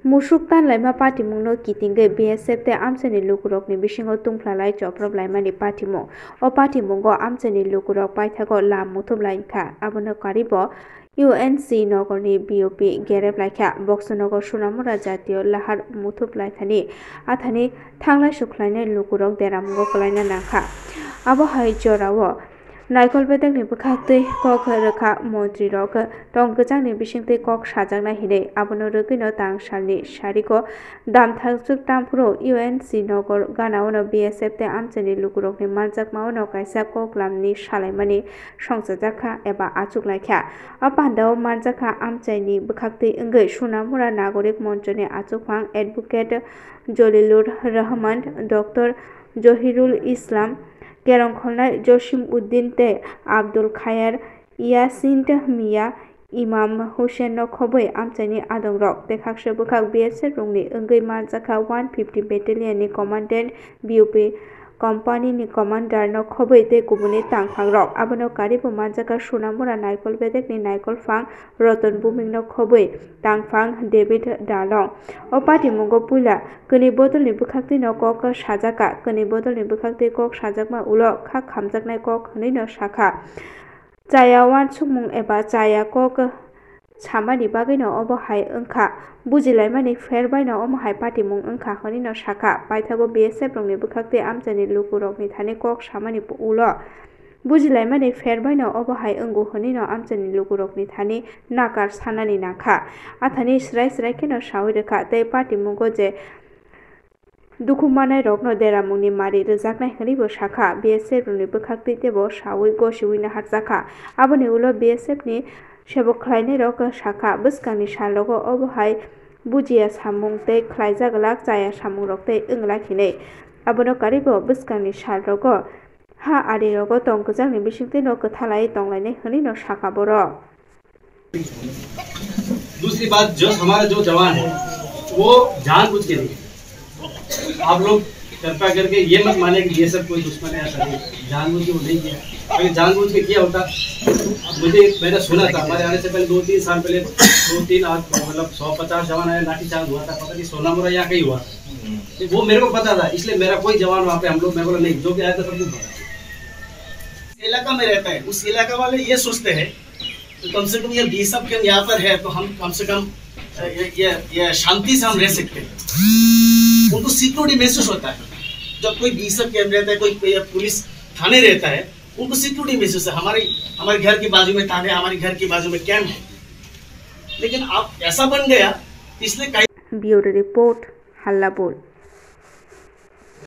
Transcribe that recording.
Musuk tan laima party mungno kitingge BSF te amsani lukurok ni bisingo tungplalai joprok laimani party mung o party mungo amsani lukurok paithago lam muthumlai kha abono karibo UNC nogorni BOP gerep laikha Boxonogo Sunamura Jatiyo Lahar Muthuplai thani athani thanglai suklainai lukurok deramungo kalaina nakha abo hai jorawo Naikol bedek ni bukhakte kok rekha montri rok tong gejang ni bisingte kok sajakna hine abono rogino tang salni sariko dam thaksuk tampro UNC nogor ganaono BSF te amchani lukurok ni manjak maono kaisa kok lamni salaimani songsajakha eba achuk laikha apandao manjakha amchaini bukhakte engei Sunamura Nagorik Monchoni achukphang advocate Jolilur Rahman Dr Johirul Islam Kerong Kholnai Joshim Uddin te Abdul Khayer Yasin Miya Imam Hussein no khoboi amchani adong rok te khakse bukhak BSF rongni engei manjakha 150 battalion ni commandant BOP company ni commander no khoboi te kubuni tangphang rok abono karibo manjaka Sunamura Naikol bedek ni Naikol phang Roton Buming no khoboi tangphang David Dalong o party mungo pula kini botol ni bukhakti no kok sajaka kini botol ni bukhakti kok sajakma ulo khak khamjaknai kok hni no shakha chaya wan chumung eba chaya kok samani bagui no obo hai engkha bujilaimani ferbai no omo hai party mung engkha hni no shakha paithago BSF rongni bukhakte amchani lukurok ni thani kok samani ulo bujilaimani ferbai no obo hai engu hni no amchani lukurok ni thani nakar sanani nakha athani srai srai ke no sawi rekha te party mungo je dukumanai rokno deramungni mari rejaknai hnibo shakha BSF rongni bukhakte tebo sawi gosiwina harjakha aboni ulo BSF ni sebok khlainai rok shakha bwskangni salogo obo hai bujiya samung te khlaijak lak chaya samung rok te englak hinei abono karibo bwskangni salogo ha ari rogo tong gejang ni bisingte no kathalai tonglainai hni no shakha boro दूसरी बात जो हमारा जो जवान है वो जानबूझ के नहीं आप लोग कृपया करके ये मत माने कि ये सब कोई दुश्मन है ऐसा नहीं जानबूझ के वो नहीं किया अगर जानबूझ के किया होता मैंने सुना था हमारे आने से पहले 2-3 साल पहले 2-3 मतलब 150 जवान आए लाठीचार्ज हुआ था पता नहीं सोनामुरा यहाँ कहीं हुआ वो मेरे को पता था इसलिए मेरा कोई जवान वहाँ पे हम लोग मैं बोला नहीं जो भी आया था सब कुछ इलाका में रहता है उस इलाका वाले ये सोचते हैं तो कम से कम ये बीएसएफ के यहाँ पर है तो हम कम से कम ये शांति से हम रह सकते हैं उनको सिक्योरिटी महसूस होता है जब कोई बीएसएफ कैंप रहता है कोई पुलिस थाने रहता है उनको सिक्योरिटी महसूस है हमारे घर के बाजू में थाने हमारे घर के बाजू में कैंप है लेकिन अब ऐसा बन गया इसलिए ब्यूरो रिपोर्ट हल्लाबोल।